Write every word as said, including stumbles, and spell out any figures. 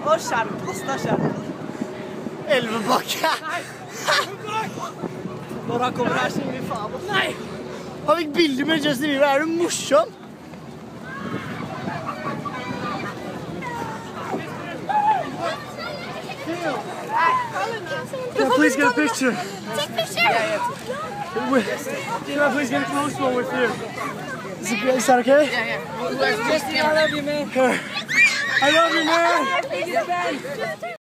Å, skjerp oss, da skjerp oss. Elvebakke. Når han kommer her, så gir vi faen oss. Nei! Han fikk bilder med Justin Bieber. Er du morsom? Can I please get a picture? Take picture. Yeah, yeah. Can I please get a close one with you? Is, it, is that okay? Yeah, yeah. Justin, I love you, man. I love you, man.